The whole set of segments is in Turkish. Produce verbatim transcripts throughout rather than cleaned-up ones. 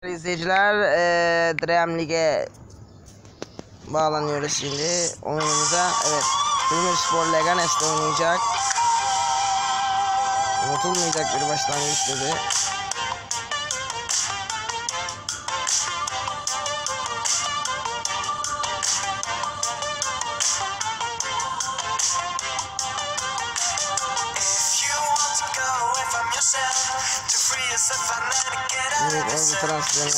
Değerli izleyiciler, ee, Dream Lig'e bağlanıyoruz şimdi oyunumuza. Evet, Demirspor Leganes'te oynayacak. Unutulmayacak bir başlangıç dedi. Evet, oyuncu transferini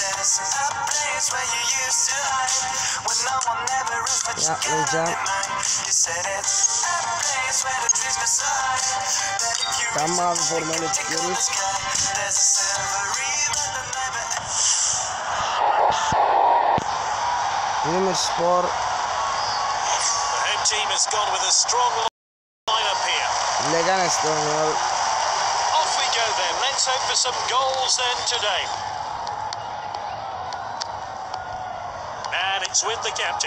yapmayacağım. Tam mavi formayla çıkıyoruz. Demirspor Leganes'te oynuyor. Let's hope for some goals then today. And it's with the captain.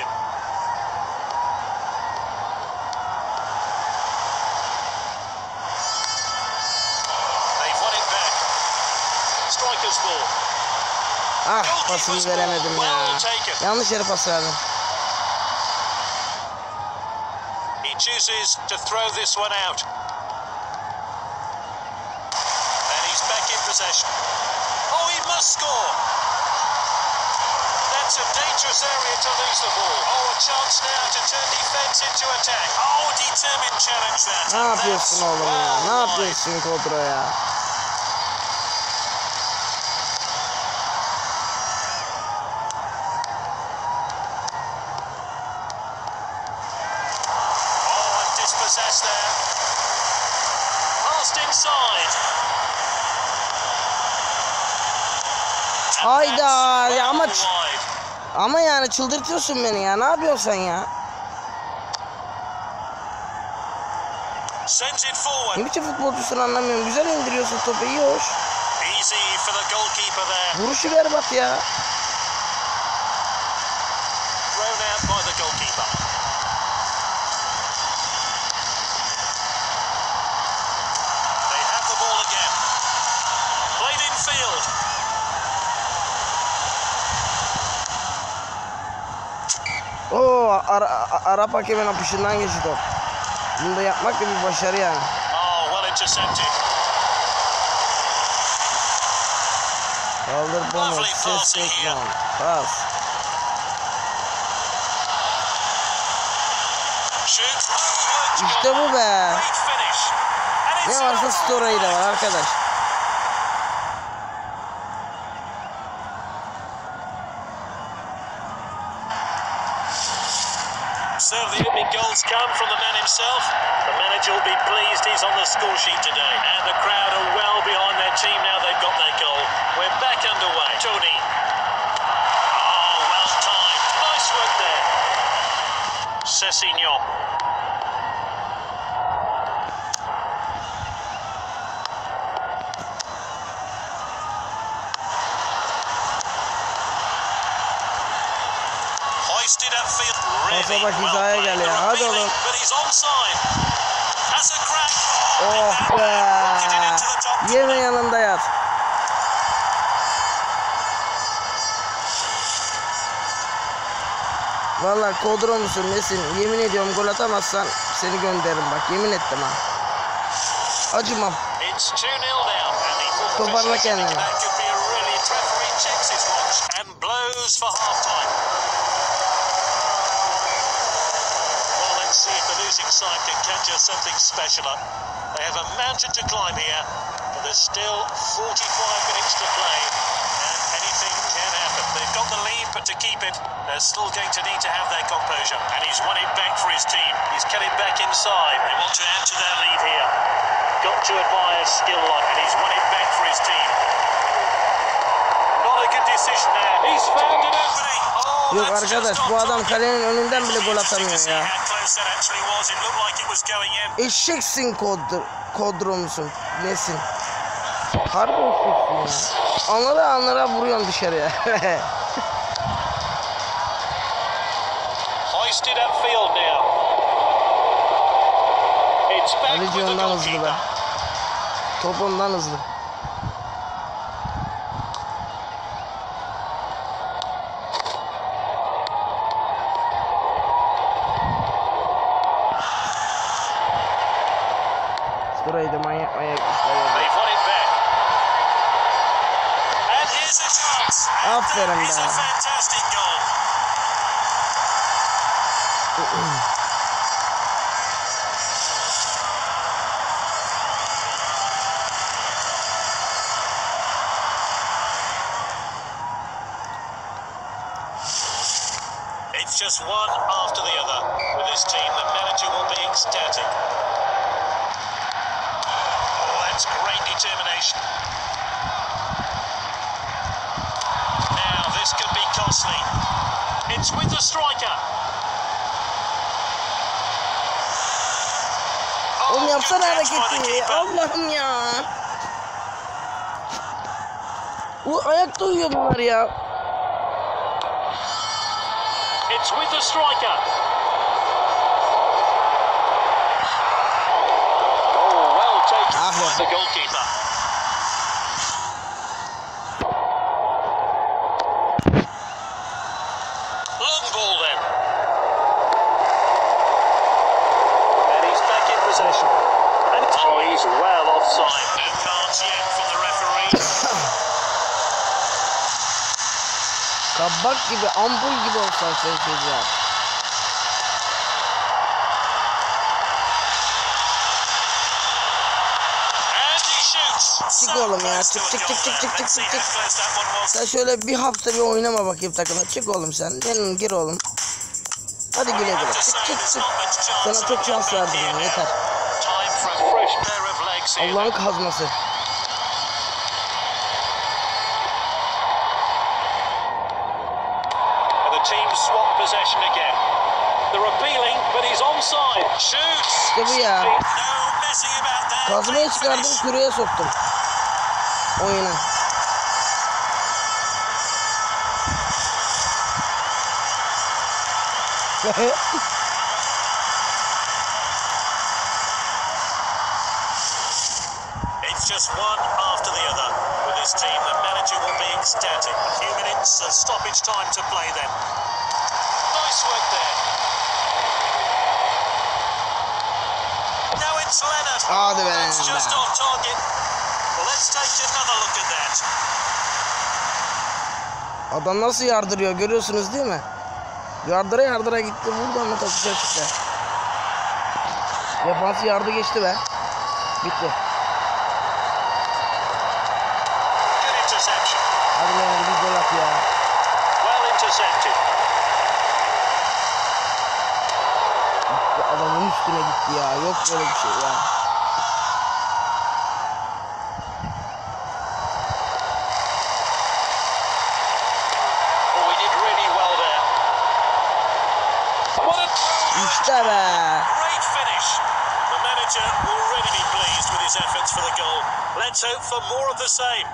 They've won it back. Striker's ball. Ah, pasını veremedim ya. Yanlış yere pas verdim. He chooses to throw this one out. Back in possession. Oh, he must score. That's a dangerous area to lose the ball. Oh, a chance now to turn defense into attack. Oh, determined challenge there. Ne yapıyorsun oğlum ya? Ne yapıyorsun Kodro ya? Oh, and dispossessed there. Passed inside. Hayda ya, ama ama yani çıldırtıyorsun beni ya. Ne yapıyorsun sen ya? Ne biçim futbolcusun anlamıyorum. Güzel indiriyorsun topu, iyi hoş. Vuruşu berbat ya. Oo, Ara Arap hakemin apışından geçti top. Bunu da yapmak da bir başarı yani. Kaldır bunu, ses tekman, pas. İşte bu be. Ne varsa Stora'yı da var arkadaş. So the opening goals come from the man himself. The manager will be pleased he's on the score sheet today. And the crowd are well behind their team now they've got their goal. We're back underway. Tony. Oh, well timed. Nice work there. Cessignon. Pasa bak, hizaya gel ya. Hadi oğlum. Oh be. Yeme yanında yat. Vallahi Kodro musun nesin? Yemin ediyorum, gol atamazsan seni gönderirim bak. Yemin ettim ha. Acımam. Toparla kendini. See if the losing side can conjure something special up. They have a mountain to climb here, but there's still forty-five minutes to play, and anything can happen. They've got the lead, but to keep it, they're still going to need to have their composure. And he's won it back for his team. He's cut it back inside. They want to add to their lead here. Got to admire skill like, and he's won it back for his team. Not a good decision there. He's found an opening. Oh, yok arkadaş, bu adam kalenin önünden bile gol atamıyor ya. Eşeksin Kodro, Kodro musun? Nesin? Harbi eşeksin ya. Anlara anlara vuruyorsun dışarıya. Kaleci ondan hızlı be. Top ondan hızlı. Aferin That is be. a fantastic goal. It's just one after the other. With this team, the manager will be ecstatic. Oh, that's great determination. Now, this could be costly. It's with the striker. Oğlum Oh, yapsana good catch by the hareketi. keeper. Allah'ım ya. Bu ayakta uyuyor bunlar ya. It's with the striker. Oh, well taken Ah, by yeah. the goalkeeper. Long ball then. And he's back in possession. And oh, he's well offside. No cards yet from the referee. Kabak gibi, ampul gibi olsan seyirciler. And he shoots. Çık oğlum ya, çık çık çık çık çık çık çık çık. Sen şöyle bir hafta bir oynama bakayım takıma. Çık oğlum sen. Gelin gir oğlum. Hadi güle güle. Çık çık çık. Sana çok şans verdim ya, yeter. Allah'ın kazması. The team swap possession again. They're appealing, but he's onside. Shoots. İşte bu ya. No messing about that. Kazmayı çıkardım, küreye soktum. Oyuna. It's just one after the other. With this team, the manager will be ecstatic. A few minutes of stoppage time to play then. Nice work there. Now it's Leonard. Hadi be. That's just off target. Well, let's take another look at that. Adam nasıl yardırıyor görüyorsunuz değil mi? Yardıra yardıra gitti. Buradan da taşı çıktı. Defansı yardı geçti be. Bitti. Good interception. Hadi lan bir gol at ya. Well intercepted. Gitti, adamın üstüne gitti ya. Yok böyle bir şey ya. Oh, he did really well there. What a İşte be. great finish. The manager will really be pleased with his efforts for the goal. Let's hope for more of the same.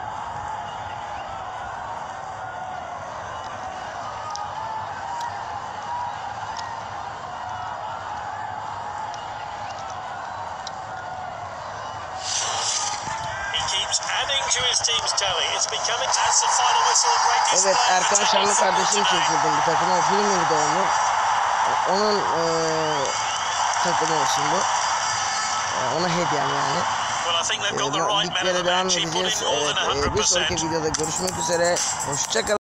He keeps adding to his team's tally. It's becoming as the final whistle. Great Evet, display Erkan for Şanlı Chelsea kardeşim today. çekildim bu takıma. Film'in doğumlu. Onun eee takımı olsun bu. Eee, ona hediyem yani. Well, I think they've got the Eee, right men liglere in the devam match. He put edeceğiz. in more Evet, than eee, bir sonraki one hundred percent. videoda görüşmek üzere. Hoşça kalın.